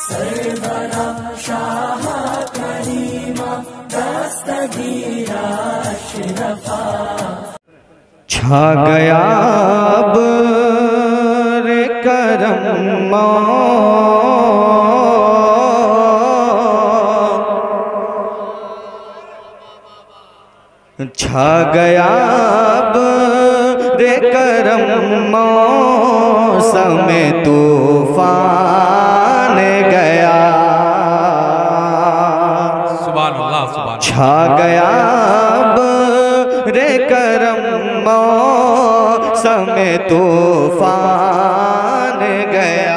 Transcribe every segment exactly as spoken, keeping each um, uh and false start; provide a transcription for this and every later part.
सरवरा शाह करीमा दस्तगीरा अशरफा। छा गया अब रे करम छा गया अब रे करम मौसम तूफान गया। सुभान अल्लाह सुभान। छा गया अब रे करम मौसम तूफान गया।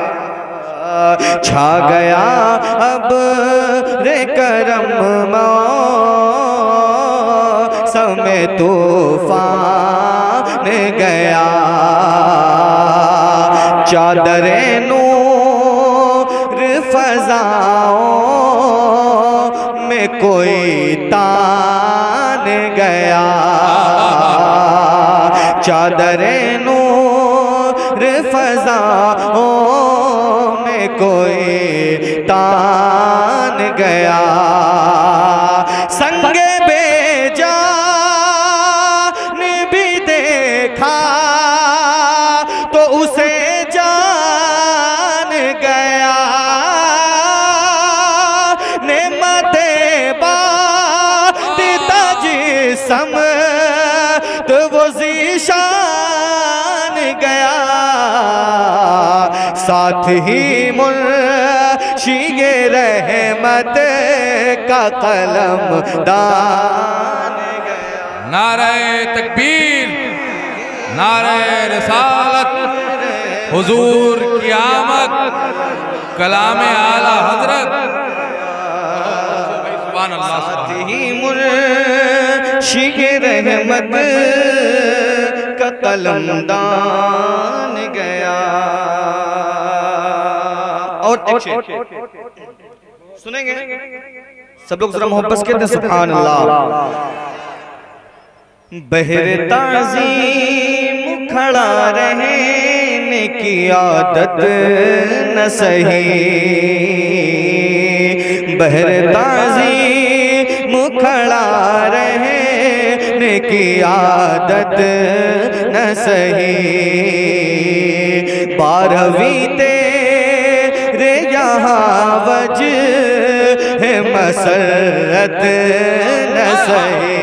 छा गया अब रे करम मौसम तूफान गया। चादरे नूर फज़ाओं में कोई तान गया। चादरे नूर फज़ाओं में कोई तान गया। संगे बेजान भी देखा तो उसे जान गया। नेमते बातिता जिस्म तो वो ज़ीशान गया। साथ ही मुर्शिद रहमत का कलम दान गया। नारे तकबीर, नारे रिसालत, हुजूर की आमद, कलामे आला हजरत। सुभान अल्लाह। साथ ही मुर्शिद रहमत का कलम दान गया। और एक शेर सुनेंगे सब लोग जरा मोहब्बत से कहते हैं सुभान अल्लाह। बहरे ताज़ीम खड़ा रहने की आदत न सही। बहरे ताज़ीम खड़ा रहने की आदत न सही। बारहवीं तेरे यहाँ वजह है मसरत न सही।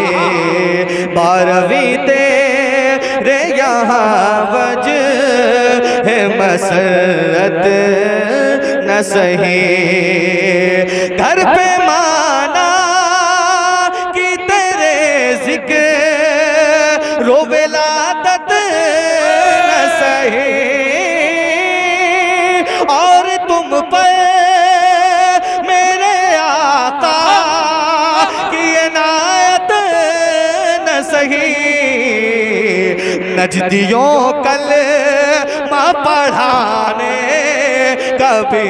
बारहवीं तेरे यहाँ वजह है मसरत न सही। घर पे माना कि तेरे जिक्र रोवे लादत न सही। और तुम पर मेरे आका की इनायत न सही। नजदियों कल माँ पढ़ाने कभी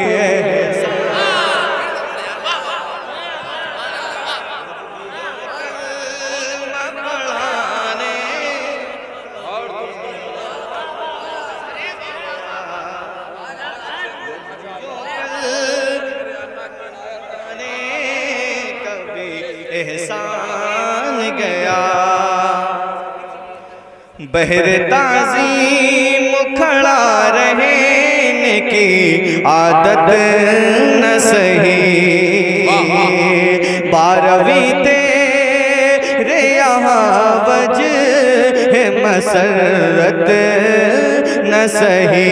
एहसान गया। बहरे ताज़ीम खड़ा रहने की आदत न सही। बारहवीं तेरे यहाँ वजह है मसरत न सही।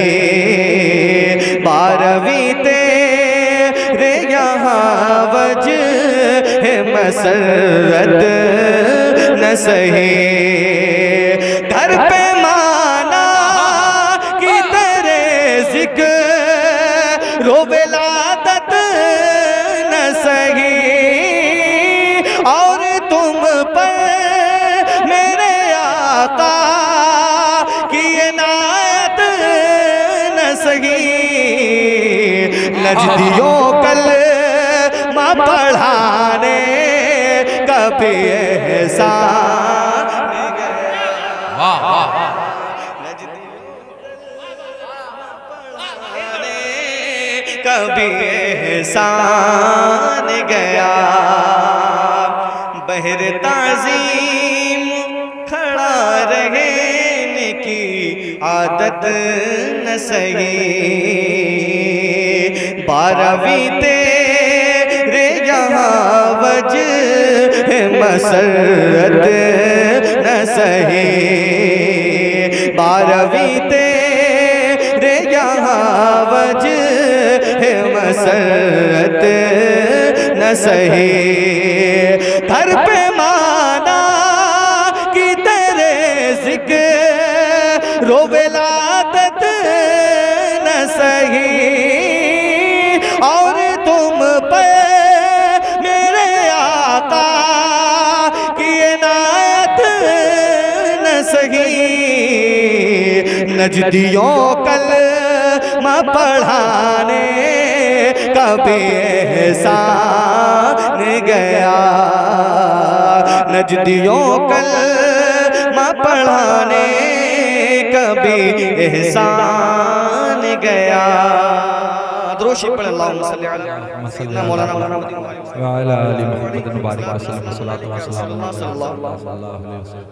बारहवीं तेरे यहाँ वजह है मसरत न सही। घर पे माना कि तेरे जिक्र रोवे लादत न सही। और तुम पर मेरे आका की इनायत न सही। नजदियों कल माँ पढ़ाने कभी एहसान गया। वाह वाह। कभी एहसान गया, बहर ताज़ीम खड़ा रहने की आदत न सही। बारहवीं तेरे यहाँ वजह मसरत न सही, बारहवीं तेरे यहाँ वजह मसरत न सही। घर पे माना कि तेरे जिक्र रो विलादत न सही, और तुम पे मेरे आका की इनायत न सही। नजदियों कलमा पढ़ाने कभी एहसान गया, नजदियों कलमा पढ़ाने कभी एहसान गया। द्रोशी पढ़ अल्लाहुम्मा सल्ली अला सय्यिदना मौलाना मुहम्मद व अला आलि मुहम्मद मुबारक वसल्लम सल्लल्लाहु अलैहि वसल्लम।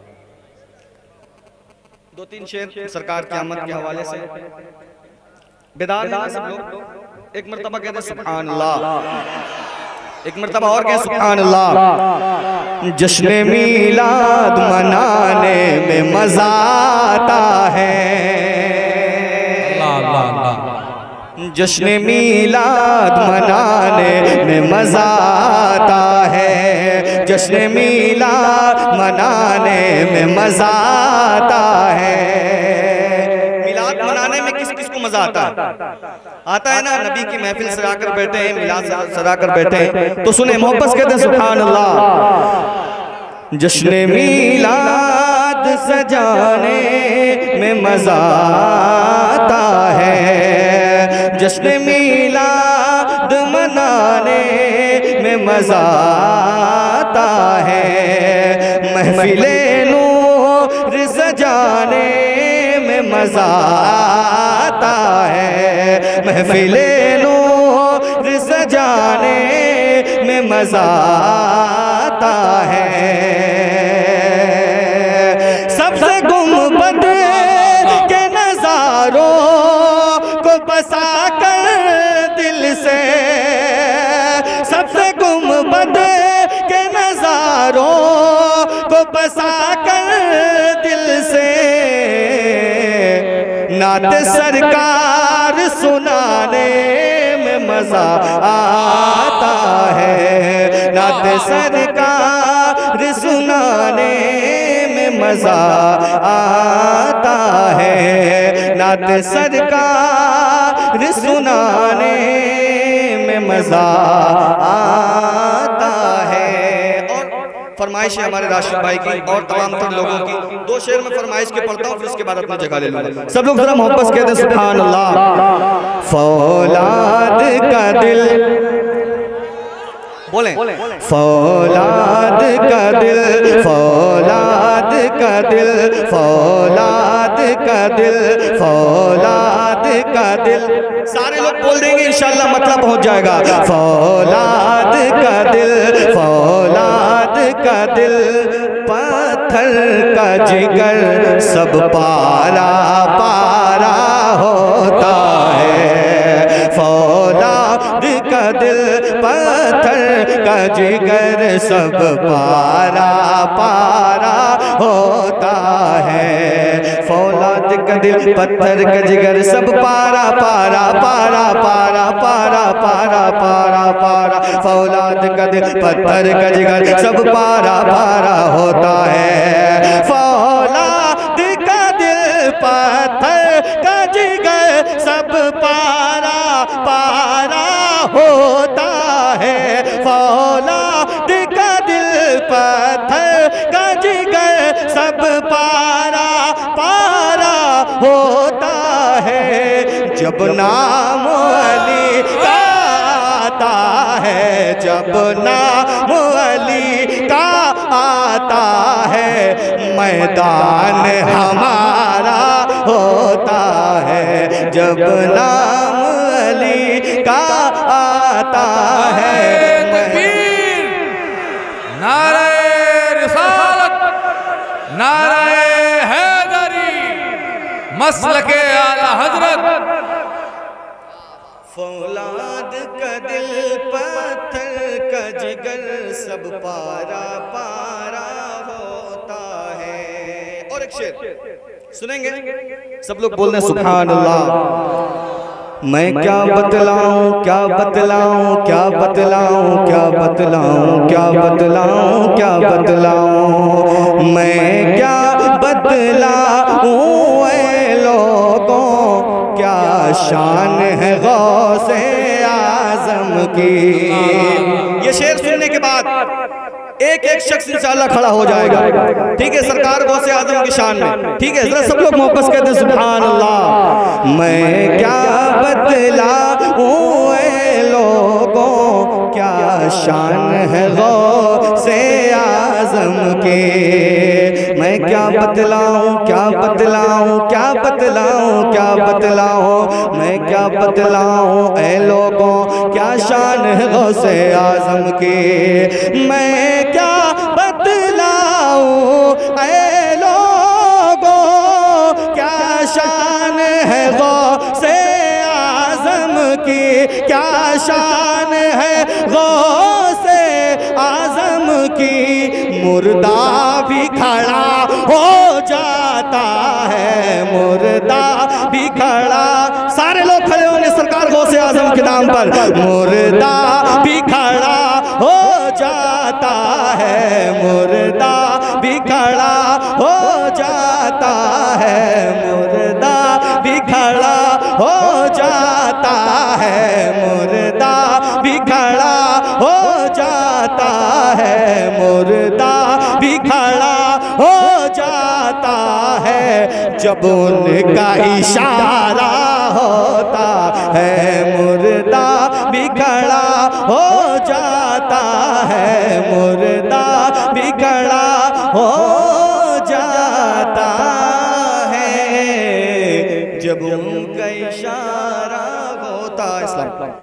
दो तीन शेर सरकार की आमद के हवाले से बेदार हैं सब लोग। एक मर्तबा कहते सुभान अल्लाह, एक मर्तबा और कहते सुभान अल्लाह। जश्न मीलाद मनाने में मजा आता है, जश्न मीलाद मनाने में मजा आता है, जश्न मीलाद मनाने में मजा आता है। मिलाद मनाने में किस किस को मजा आता है? आता है ना, नबी की महफिल सजा कर बैठे हैं, मिलाद सजा कर बैठे हैं, तो सुने मोहब्बत कहते हैं सुभान अल्लाह। जश्न मीलाद सजाने में मजा आता है, जश्न मीलाद मनाने में मजा आता है। महफिले नूर सजाने में मजा आता है, महफिले नूर सजाने में मजा आता है। सबसे गुंबद के नजारों को बसा कर दिल से, सबसे गुंबद के नजारों को बसा कर दिल से, नात सरकार सुनाने में मजा आता है, नात सरकार सुनाने में मजा आता है, नात सरकार सुनाने में मजा आता है। और फरमाइश है हमारे राशिद भाई की और तमाम तर लोगों की, दो शेर में फरमाइश के पढ़ता हूँ, फिर उसके बाद अपनी जगह ले लूँगा। सब लोग जरा मोहब्बत कहते हैं सुभान अल्लाह। फौलाद का दिल बोलें, फौलाद का दिल, फौलाद का दिल, फौलाद का दिल, फौलाद का दिल, सारे लोग बोल देंगे इंशाअल्लाह मतलब पहुंच जाएगा। फौलाद का दिल, फौलाद का दिल, पत्थर का जिगर सब पारा पारा होता है। फौलाद का दिल, पत्थर का जिगर सब पारा पारा होता है। फौलाद का दिल, पत्थर का जिगर सब पारा पारा पारा पारा पारा पारा पारा पारा। फौलाद का दिल, पत्थर का जिगर सब पारा पारा होता है। फौलाद का दिल, पत्थर का जिगर सब पारा पारा होता है। फौलाद का दिल, पत्थर का जिगर सब पारा पारा होता है। जब नाम अली का आता है, जब नाम अली का आता है, मैदान हमारा होता है। जब नाम अली जाता है। तकबीर, नारे रिसालत, नारे हैदरी, मसलके आला हजरत। फौलाद का दिल पत्थर का जिगर सब पारा पारा होता है। और एक शेर सुनेंगे, सब लोग बोल रहे हैं सुभान अल्लाह। मैं क्या बतलाऊं क्या बतलाऊं क्या बतलाऊं क्या बतलाऊं क्या बतलाऊं क्या बतलाऊं मैं क्या बतलाऊं ऐ लोगों क्या शान है गौसे आजम की। ये शेर सुनने के बाद एक एक शख्स इंशाअल्लाह खड़ा हो जाएगा, ठीक है, सरकार गौसे आजम की शान में, ठीक है। जरा सब लोग मोहब्बत कहते हैं सुभान अल्लाह। मैं क्या बतलाऊं ऐ लोगों क्या शान है गौसे आजम की। मैं क्या बतलाऊं क्या बतलाऊं क्या बतलाऊं क्या बतलाऊं मैं क्या बतलाऊं ऐ लोगों क्या शान है गौसे आजम की। मैं क्या बतलाऊं ऐ लोगों क्या शान है गौसे आजम की। क्या शान है गौसे आजम की। मुर्दा भी खड़ा हो जाता है, मुर्दा भी खड़ा, सारे लोग खड़े होंगे सरकार गौसे आजम के नाम पर। मुर्दा भी खड़ा हो जाता है, मुर्दा भी खड़ा हो जाता है, मुर्दा भी खड़ा हो जाता है, मुर्दा भी खड़ा हो जाता है, मुर्दा भी खड़ा हो जाता है। जब उनका इशारा होता है मुर्दा भी खड़ा हो जाता है, मुर्दा भी खड़ा हो जाता है। जब उनका इशारा